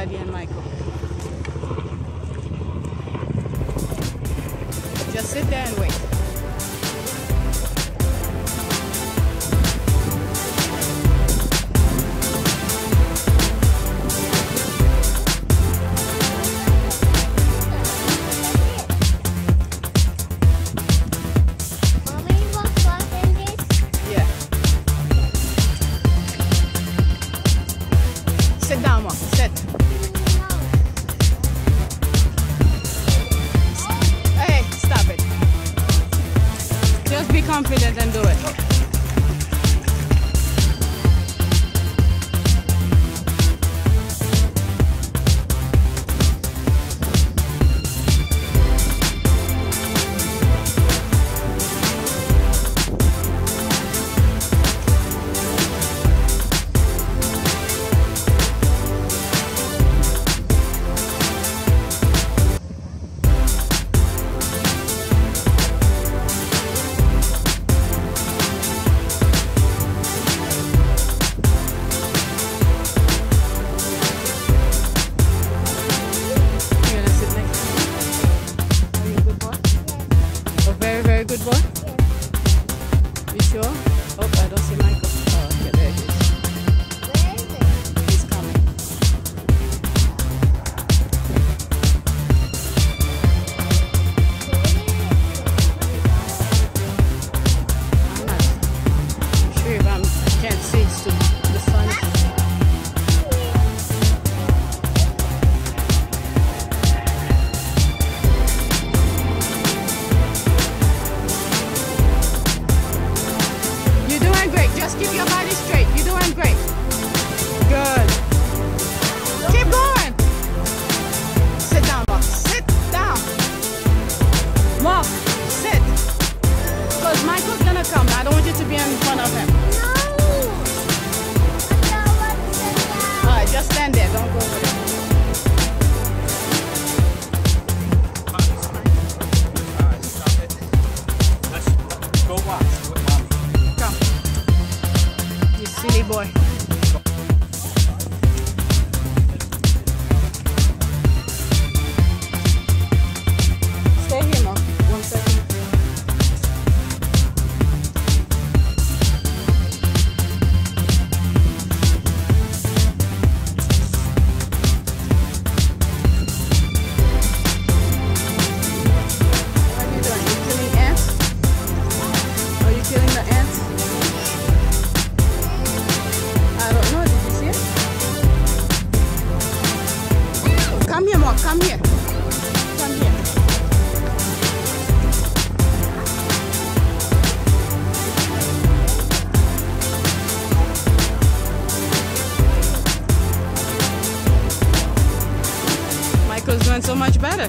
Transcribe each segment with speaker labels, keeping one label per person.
Speaker 1: Daddy and Michael. Just sit there and wait. Sit down, Mom. Sit. Hey, stop it. Just be confident and do it. Good boy? You sure? Oh, I don't see Michael. Oh, okay, there he is.
Speaker 2: Where is it?
Speaker 1: He's coming. I'm not sure if I can't see. It's too, the sun. Just keep your body straight. You're doing great. Good. Keep going. Sit down, Mark. Sit down. Mark, sit. Because Michael's gonna come. I don't want you to be in front of him.
Speaker 2: No. I don't want to sit down.
Speaker 1: Alright, just stand there. Don't go over there.
Speaker 3: Let's go watch with Mommy.
Speaker 1: Come. You silly boy. Stay here, Mom. 1 second. What are you doing? You killing ants? Are you killing the ants? I don't know. Did you see it? Come here, Mark. Come here. Come here. Michael's doing so much better.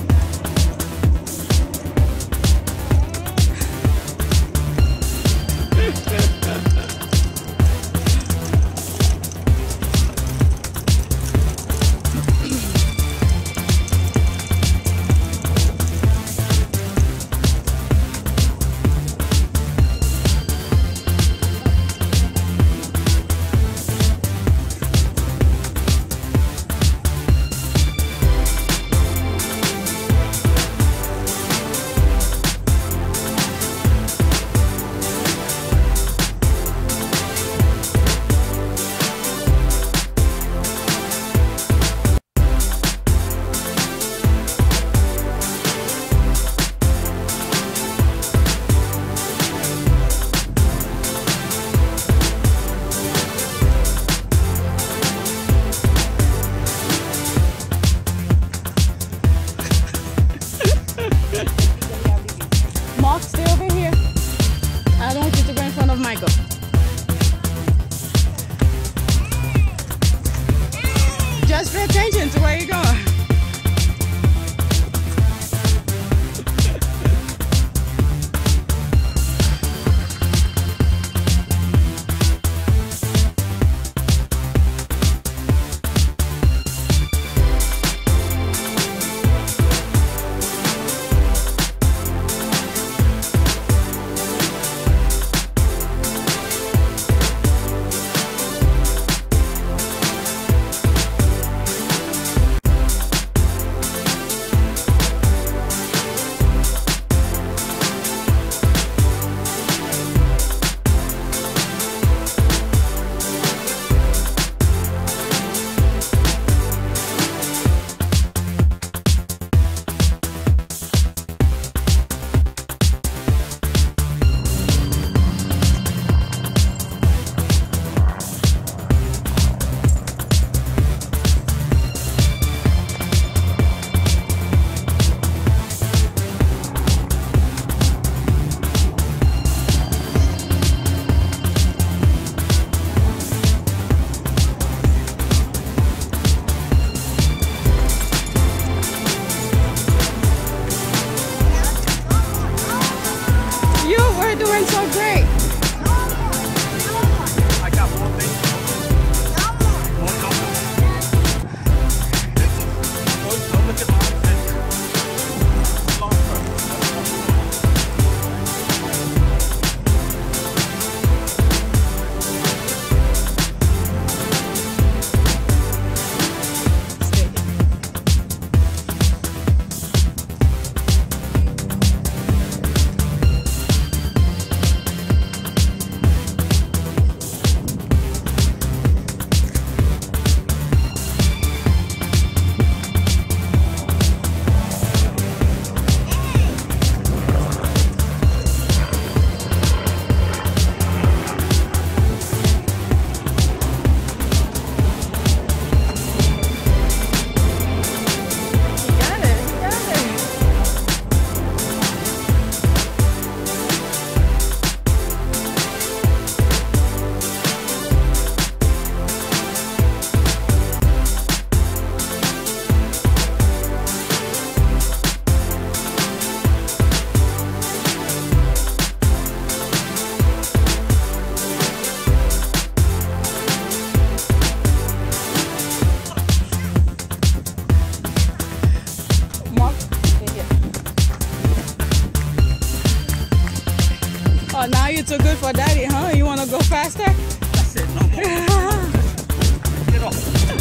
Speaker 1: Mark, stay over here. I don't want you to go in front of Michael. Just pay attention to where you're going. doing so great.
Speaker 3: I got one thing. One number. Don't look at my face. Long term.
Speaker 1: Oh, now you're too good for daddy, huh? You want to go faster?
Speaker 3: I said no more. Get off.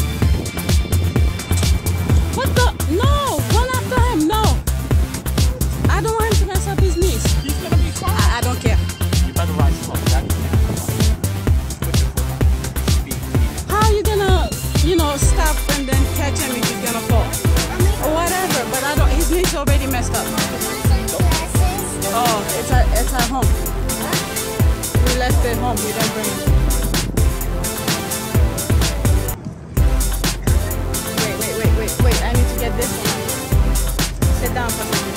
Speaker 1: What the? No! Run after him! No! I don't want him to mess up his knees.
Speaker 3: He's gonna be fine.
Speaker 1: I don't care.
Speaker 3: You better ride slow. That put your foot on. Speed.
Speaker 1: How are you gonna, stop and then catch him if he's gonna fall? Or whatever, but I don't. His knees already messed up. Oh, it's at home. We left it home. We didn't bring it. Wait. I need to get this one. Sit down for a second.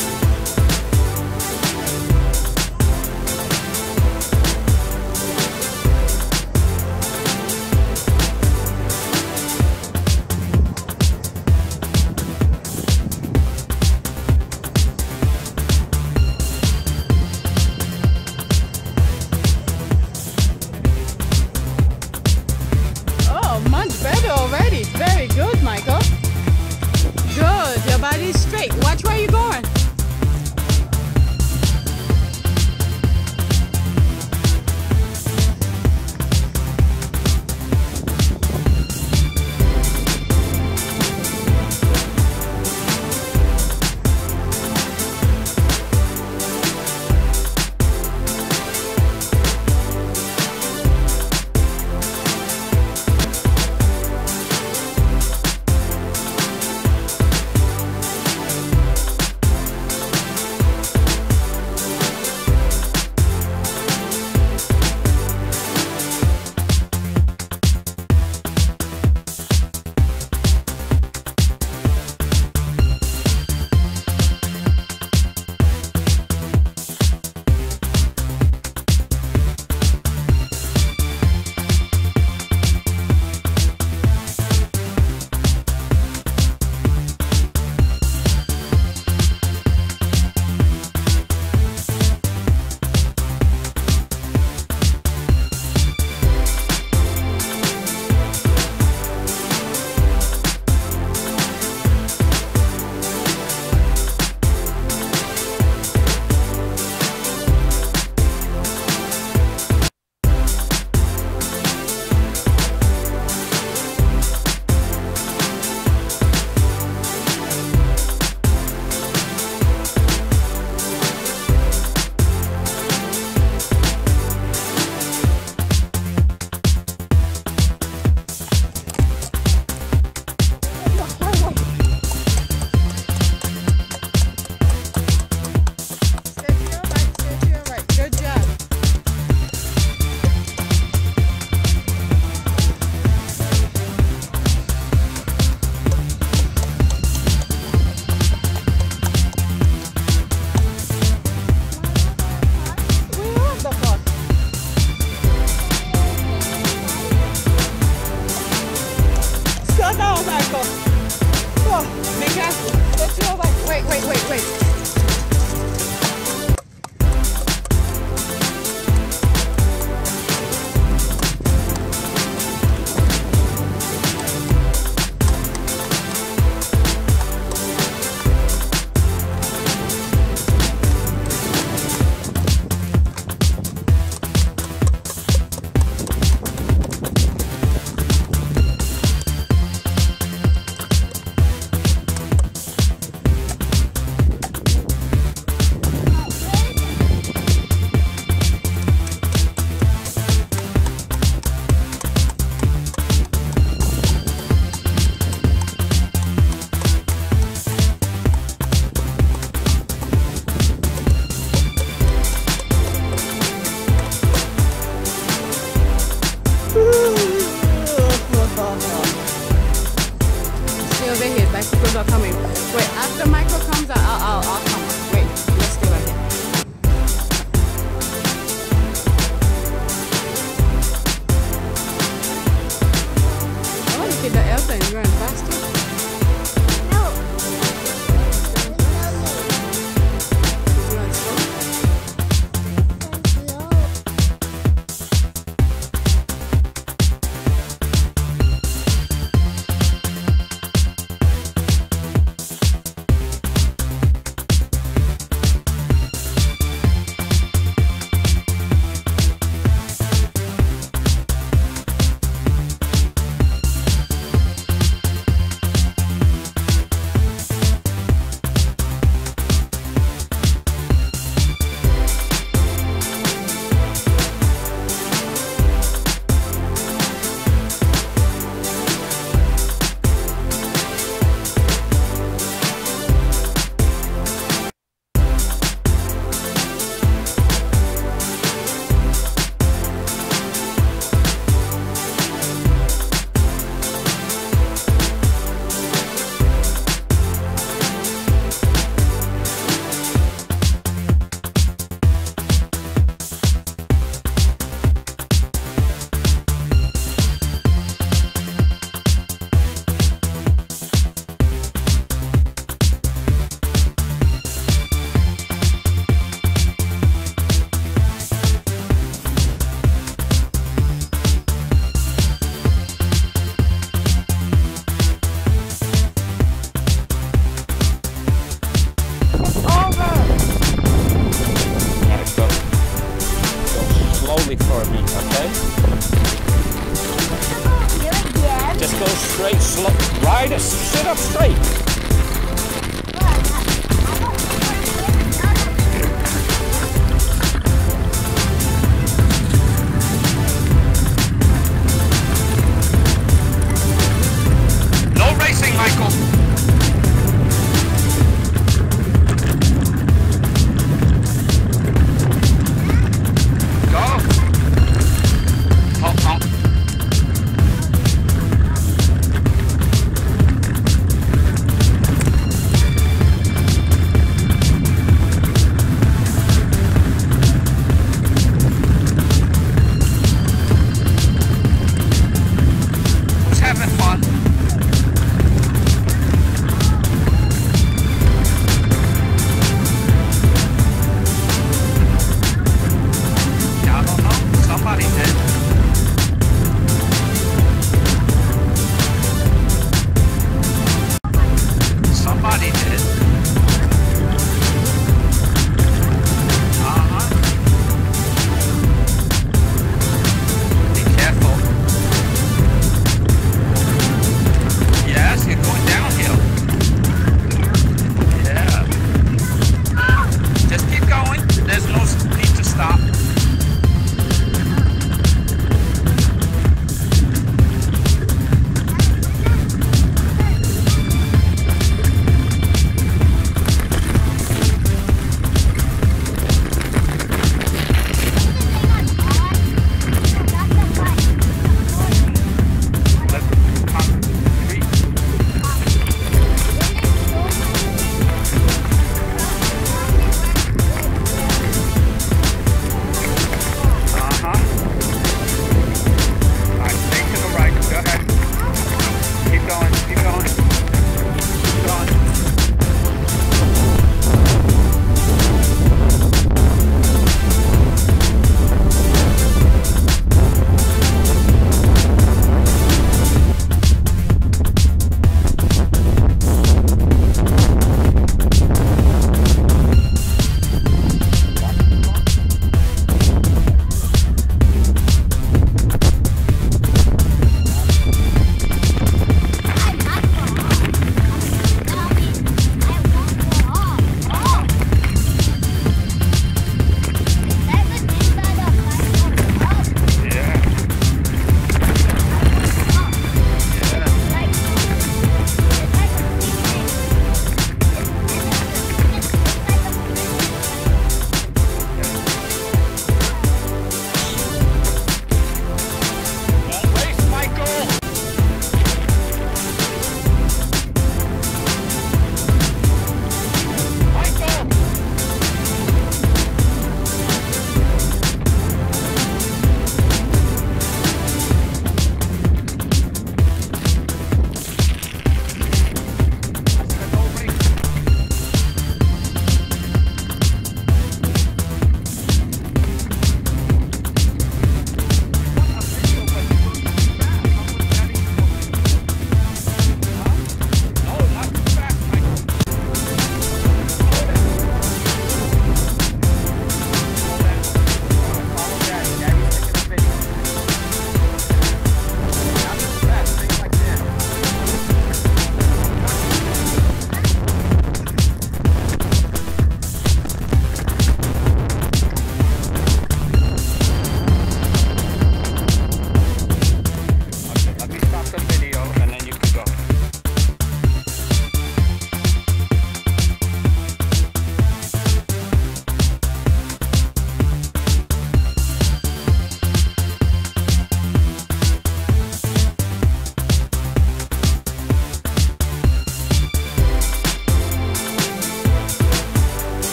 Speaker 3: me, okay?
Speaker 2: Here again.
Speaker 3: Just go straight, slow. Right, sit up straight.